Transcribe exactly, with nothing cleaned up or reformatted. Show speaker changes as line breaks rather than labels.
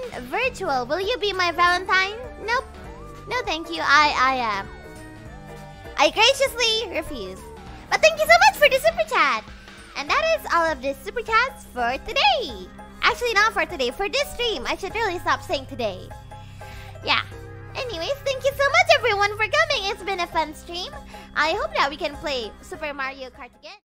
virtual. Will you be my Valentine? Nope. No, thank you. I, I, uh, I graciously refuse. But thank you so much for the super chat. And that is all of the super chats for today. Actually, not for today. For this stream. I should really stop saying today. Yeah. Anyways, thank you so much everyone for coming. It's been a fun stream. I hope that we can play Super Mario Kart again.